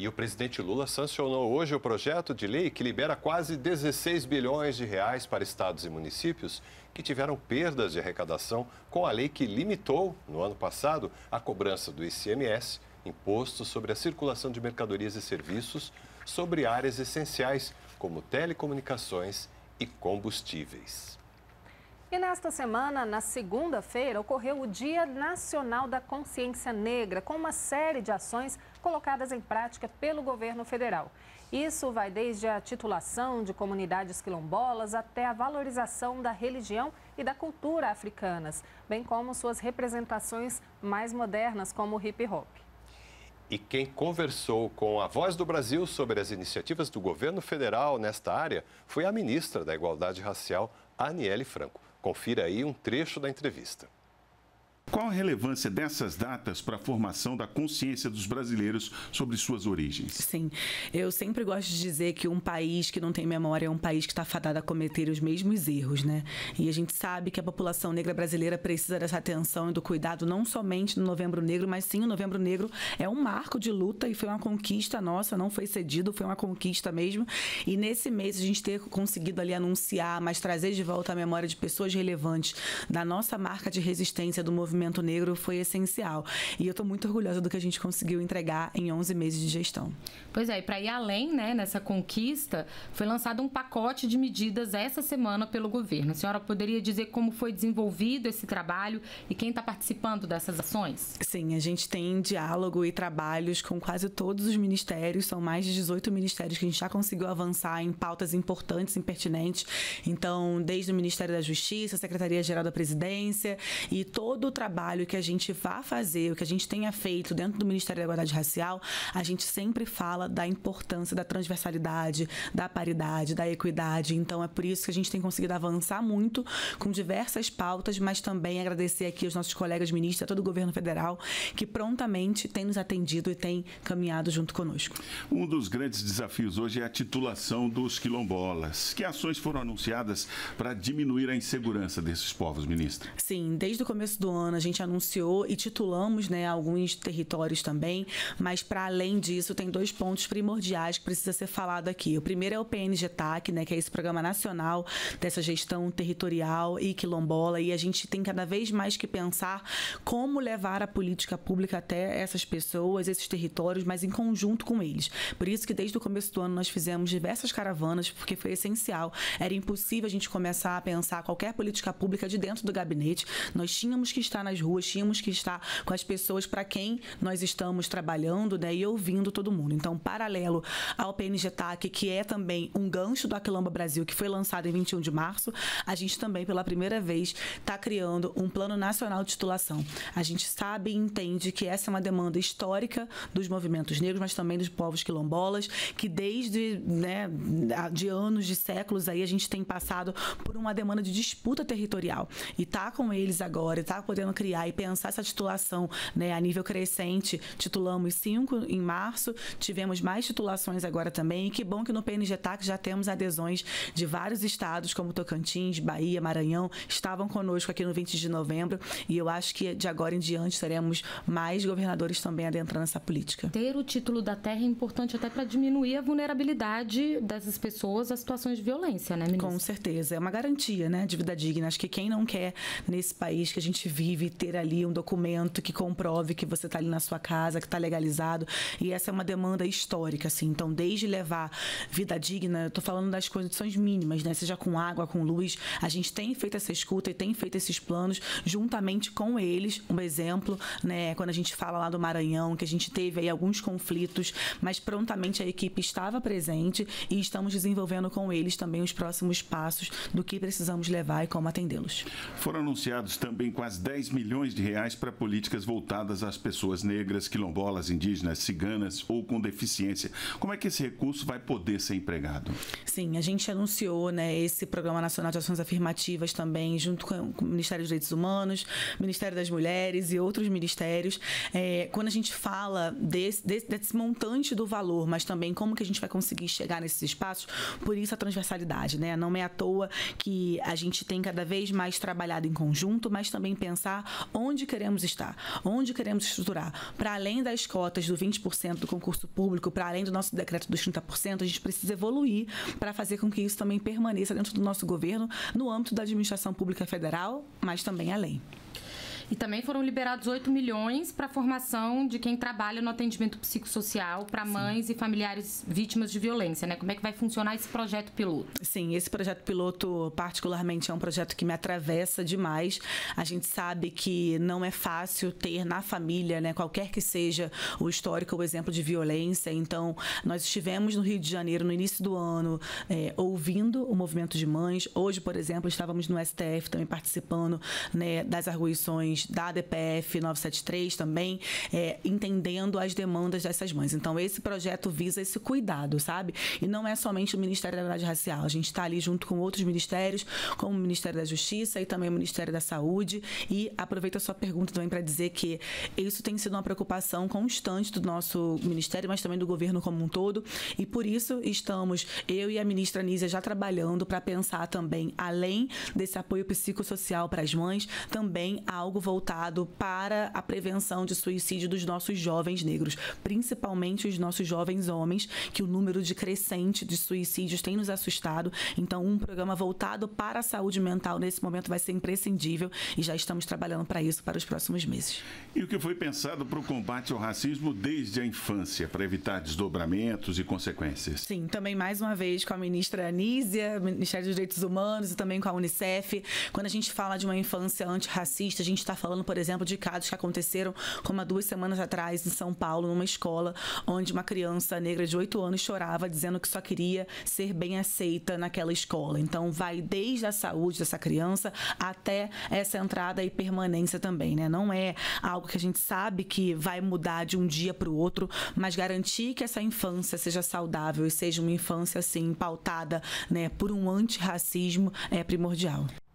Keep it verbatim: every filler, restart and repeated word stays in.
E o presidente Lula sancionou hoje o projeto de lei que libera quase dezesseis bilhões de reais para estados e municípios que tiveram perdas de arrecadação com a lei que limitou, no ano passado, a cobrança do I C M S, Imposto sobre a Circulação de Mercadorias e Serviços, sobre áreas essenciais, como telecomunicações e combustíveis. E nesta semana, na segunda-feira, ocorreu o Dia Nacional da Consciência Negra, com uma série de ações colocadas em prática pelo governo federal. Isso vai desde a titulação de comunidades quilombolas até a valorização da religião e da cultura africanas, bem como suas representações mais modernas, como o hip hop. E quem conversou com a Voz do Brasil sobre as iniciativas do governo federal nesta área foi a ministra da Igualdade Racial, Aniele Franco. Confira aí um trecho da entrevista. Qual a relevância dessas datas para a formação da consciência dos brasileiros sobre suas origens? Sim, eu sempre gosto de dizer que um país que não tem memória é um país que está fadado a cometer os mesmos erros, né? E a gente sabe que a população negra brasileira precisa dessa atenção e do cuidado não somente no Novembro Negro, mas sim o Novembro Negro é um marco de luta e foi uma conquista nossa, não foi cedido, foi uma conquista mesmo. E nesse mês a gente ter conseguido ali anunciar, mas trazer de volta a memória de pessoas relevantes da nossa marca de resistência do movimento negro foi essencial. E eu estou muito orgulhosa do que a gente conseguiu entregar em onze meses de gestão. Pois é, e para ir além, né, nessa conquista, foi lançado um pacote de medidas essa semana pelo governo. A senhora poderia dizer como foi desenvolvido esse trabalho e quem está participando dessas ações? Sim, a gente tem diálogo e trabalhos com quase todos os ministérios, são mais de dezoito ministérios que a gente já conseguiu avançar em pautas importantes e pertinentes. Então, desde o Ministério da Justiça, a Secretaria-Geral da Presidência e todo o trabalho trabalho que a gente vá fazer, o que a gente tenha feito dentro do Ministério da Igualdade Racial, a gente sempre fala da importância da transversalidade, da paridade, da equidade. Então, é por isso que a gente tem conseguido avançar muito com diversas pautas, mas também agradecer aqui aos nossos colegas ministros, a todo o governo federal, que prontamente tem nos atendido e tem caminhado junto conosco. Um dos grandes desafios hoje é a titulação dos quilombolas. Que ações foram anunciadas para diminuir a insegurança desses povos, ministra? Sim, desde o começo do ano, a gente anunciou e titulamos, né, alguns territórios também, mas para além disso tem dois pontos primordiais que precisa ser falado aqui. O primeiro é o P N G T A C, né, que é esse Programa Nacional dessa gestão territorial e quilombola, e a gente tem cada vez mais que pensar como levar a política pública até essas pessoas, esses territórios, mas em conjunto com eles. Por isso que desde o começo do ano nós fizemos diversas caravanas, porque foi essencial. Era impossível a gente começar a pensar qualquer política pública de dentro do gabinete. Nós tínhamos que estar nas ruas, tínhamos que estar com as pessoas para quem nós estamos trabalhando, né, e ouvindo todo mundo. Então, paralelo ao P N G T A C, que é também um gancho do Aquilomba Brasil, que foi lançado em vinte e um de março, a gente também, pela primeira vez, está criando um Plano Nacional de Titulação. A gente sabe e entende que essa é uma demanda histórica dos movimentos negros, mas também dos povos quilombolas, que desde, né, de anos, de séculos, aí a gente tem passado por uma demanda de disputa territorial. E tá com eles agora, e tá podendo criar e pensar essa titulação, né, a nível crescente. Titulamos cinco em março, tivemos mais titulações agora também, e que bom que no P N G T A C já temos adesões de vários estados, como Tocantins, Bahia, Maranhão, estavam conosco aqui no vinte de novembro, e eu acho que de agora em diante teremos mais governadores também adentrando essa política. Ter o título da terra é importante até para diminuir a vulnerabilidade dessas pessoas a situações de violência, né, ministra? Com certeza, é uma garantia, né, de vida digna. Acho que quem não quer, nesse país que a gente vive, ter ali um documento que comprove que você está ali na sua casa, que está legalizado, e essa é uma demanda histórica, assim. Então, desde levar vida digna, eu tô falando das condições mínimas, né, seja com água, com luz, a gente tem feito essa escuta e tem feito esses planos juntamente com eles. Um exemplo, né, quando a gente fala lá do Maranhão, que a gente teve aí alguns conflitos, mas prontamente a equipe estava presente e estamos desenvolvendo com eles também os próximos passos do que precisamos levar e como atendê-los. Foram anunciados também quase dez milhões de reais para políticas voltadas às pessoas negras, quilombolas, indígenas, ciganas ou com deficiência. Como é que esse recurso vai poder ser empregado? Sim, a gente anunciou, né, esse Programa Nacional de Ações Afirmativas também, junto com o Ministério dos Direitos Humanos, Ministério das Mulheres e outros ministérios. É, quando a gente fala desse, desse, desse montante do valor, mas também como que a gente vai conseguir chegar nesses espaços, por isso a transversalidade, né? Não é à toa que a gente tem cada vez mais trabalhado em conjunto, mas também pensar pensar onde queremos estar, onde queremos estruturar. Para além das cotas do vinte por cento do concurso público, para além do nosso decreto dos trinta por cento, a gente precisa evoluir para fazer com que isso também permaneça dentro do nosso governo, no âmbito da administração pública federal, mas também além. E também foram liberados oito milhões para a formação de quem trabalha no atendimento psicossocial para mães e familiares vítimas de violência, né? Como é que vai funcionar esse projeto piloto? Sim, esse projeto piloto particularmente é um projeto que me atravessa demais. A gente sabe que não é fácil ter na família, né, qualquer que seja o histórico ou exemplo de violência. Então, nós estivemos no Rio de Janeiro no início do ano é, ouvindo o movimento de mães. Hoje, por exemplo, estávamos no S T F também participando, né, das arguições da D P F novecentos e setenta e três também, é, entendendo as demandas dessas mães. Então, esse projeto visa esse cuidado, sabe? E não é somente o Ministério da Igualdade Racial. A gente está ali junto com outros ministérios, como o Ministério da Justiça e também o Ministério da Saúde. E aproveito a sua pergunta também para dizer que isso tem sido uma preocupação constante do nosso ministério, mas também do governo como um todo. E por isso estamos, eu e a ministra Nízia, já trabalhando para pensar também, além desse apoio psicossocial para as mães, também algo voltado para a prevenção de suicídio dos nossos jovens negros, principalmente os nossos jovens homens, que o número de crescente de suicídios tem nos assustado. Então, um programa voltado para a saúde mental nesse momento vai ser imprescindível e já estamos trabalhando para isso para os próximos meses. E o que foi pensado para o combate ao racismo desde a infância, para evitar desdobramentos e consequências? Sim, também mais uma vez com a ministra Nízia, Ministério dos Direitos Humanos e também com a Unicef. Quando a gente fala de uma infância antirracista, a gente está falando, por exemplo, de casos que aconteceram como há duas semanas atrás em São Paulo, numa escola onde uma criança negra de oito anos chorava dizendo que só queria ser bem aceita naquela escola. Então, vai desde a saúde dessa criança até essa entrada e permanência também, né? Não é algo que a gente sabe que vai mudar de um dia para o outro, mas garantir que essa infância seja saudável e seja uma infância, assim, pautada, né, por um antirracismo é primordial.